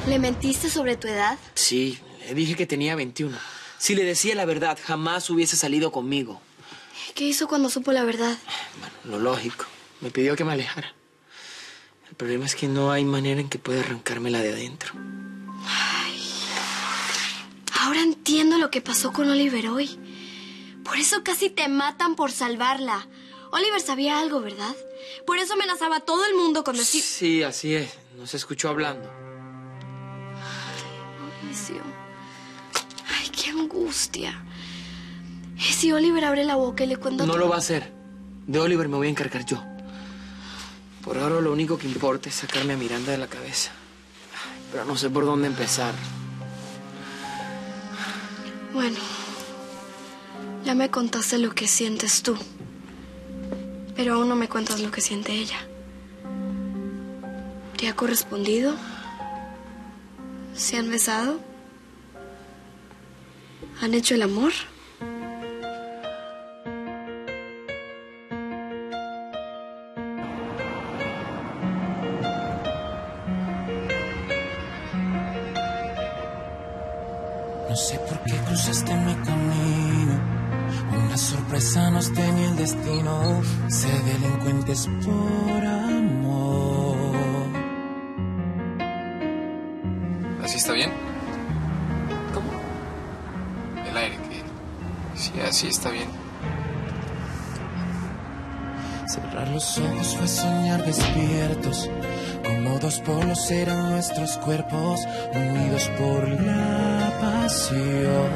¿Le mentiste sobre tu edad? Sí, le dije que tenía 21. Si le decía la verdad, jamás hubiese salido conmigo. ¿Qué hizo cuando supo la verdad? Bueno, lo lógico. Me pidió que me alejara. El problema es que no hay manera en que pueda arrancármela de adentro. Ay, ahora entiendo lo que pasó con Oliver hoy. Por eso casi te matan por salvarla. Oliver sabía algo, ¿verdad? Por eso amenazaba a todo el mundo con decir... Sí, así es. Nos escuchó hablando. Mauricio. Ay, qué angustia. ¿Y si Oliver abre la boca y le cuenta No todo? lo va a hacer. De Oliver me voy a encargar yo. Por ahora lo único que importa es sacarme a Miranda de la cabeza. Pero no sé por dónde empezar. Bueno, ya me contaste lo que sientes tú. Pero aún no me cuentas lo que siente ella. ¿Te ha correspondido? ¿Se han besado? ¿Han hecho el amor? No sé por qué cruzaste mi camino. Una sorpresa nos tenía el destino. Ser delincuentes por amor. ¿Así está bien? ¿Cómo? El aire, que... Sí, así está bien. Cerrar los ojos fue soñar despiertos. Como dos polos eran nuestros cuerpos, unidos por la pasión.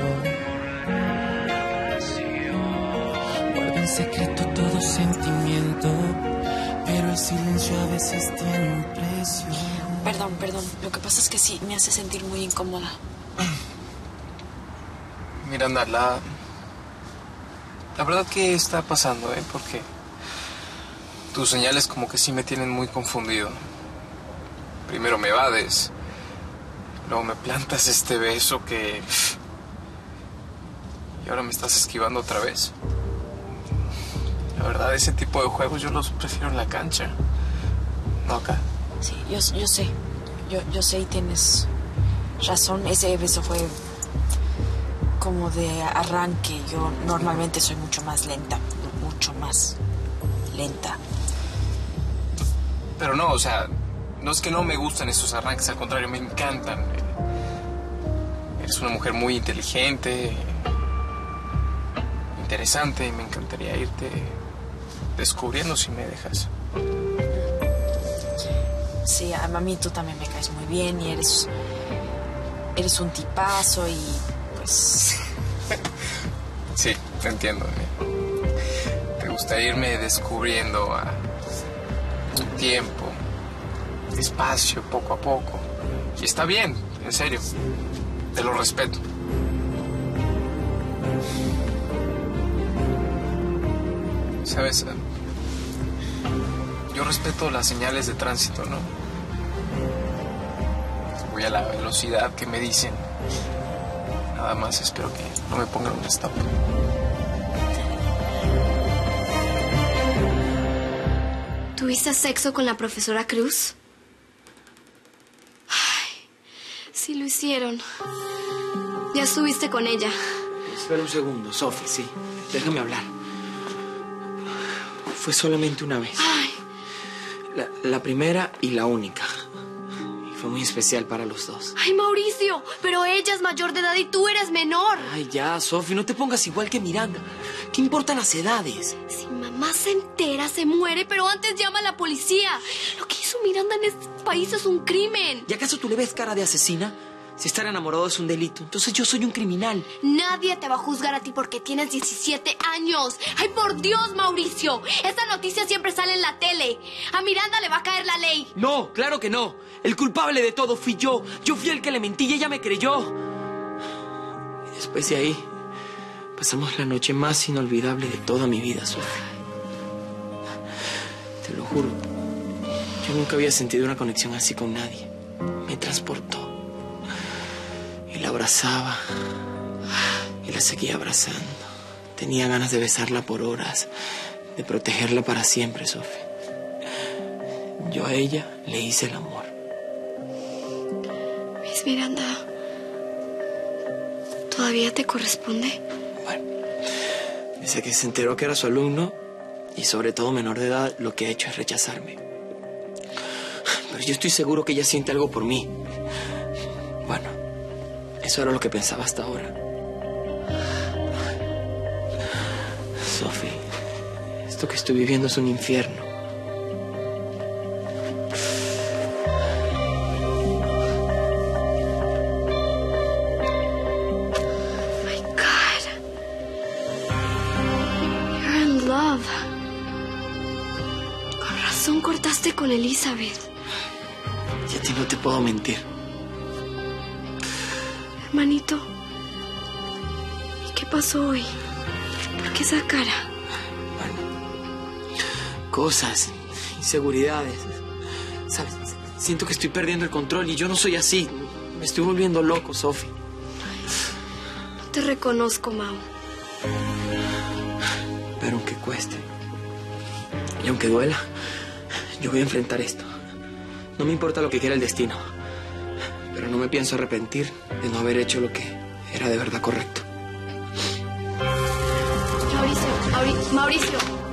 Guarda en secreto todo sentimiento, pero el silencio a veces tiene un precio. Perdón. Lo que pasa es que sí, me hace sentir muy incómoda. Miranda, la verdad que está pasando, porque tus señales como que sí me tienen muy confundido. Primero me evades, luego me plantas este beso que... Y ahora me estás esquivando otra vez. La verdad, ese tipo de juegos yo los prefiero en la cancha, no acá. Sí, yo sé. Yo sé y tienes razón. Ese beso fue como de arranque. Yo normalmente soy mucho más lenta. Pero no, o sea, no es que no me gustan estos arranques, al contrario, me encantan. Eres una mujer muy inteligente, interesante, y me encantaría irte descubriendo si me dejas. Sí, a mí tú también me caes muy bien y eres un tipazo y pues... Sí, te entiendo. Te gusta irme descubriendo a tu tiempo, despacio, poco a poco. Y está bien, en serio. Te lo respeto. ¿Sabes? Yo respeto las señales de tránsito, ¿no? Voy a la velocidad que me dicen. Nada más espero que no me pongan un stop. ¿Tuviste sexo con la profesora Cruz? Ay, sí lo hicieron. Ya estuviste con ella. Espera un segundo, Sophie, sí. Déjame hablar. Fue solamente una vez. Ay, La primera y la única. Y fue muy especial para los dos. ay, Mauricio, pero ella es mayor de edad y tú eres menor. Ay, ya, Sophie, no te pongas igual que Miranda. ¿Qué importan las edades? Si mamá se entera, se muere, pero antes llama a la policía. Lo que hizo Miranda en este país es un crimen. ¿Y acaso tú le ves cara de asesina? Si estar enamorado es un delito, entonces yo soy un criminal. Nadie te va a juzgar a ti porque tienes 17 años. ¡Ay, por Dios, Mauricio! Esta noticia siempre sale en la tele. A Miranda le va a caer la ley. No, claro que no. El culpable de todo fui yo. Yo fui el que le mentí y ella me creyó. Y después de ahí, pasamos la noche más inolvidable de toda mi vida, Sophie. Te lo juro. Yo nunca había sentido una conexión así con nadie. Me transportó. Y la abrazaba. Y la seguía abrazando. Tenía ganas de besarla por horas. De protegerla para siempre, Sophie. Yo a ella le hice el amor. Alex Miranda todavía te corresponde. Bueno, desde que se enteró que era su alumno y sobre todo menor de edad, lo que ha hecho es rechazarme. Pero yo estoy seguro que ella siente algo por mí. Bueno, eso era lo que pensaba hasta ahora. Sophie, esto que estoy viviendo es un infierno. My God. You're in love. Con razón cortaste con Elizabeth. Y a ti no te puedo mentir. Hermanito, ¿y qué pasó hoy? ¿Por qué esa cara? Bueno, cosas, inseguridades. ¿Sabes? Siento que estoy perdiendo el control y yo no soy así. Me estoy volviendo loco, Sophie. No te reconozco, Mau. Pero aunque cueste y aunque duela, yo voy a enfrentar esto. No me importa lo que quiera el destino, pero no me pienso arrepentir de no haber hecho lo que era de verdad correcto. Mauricio.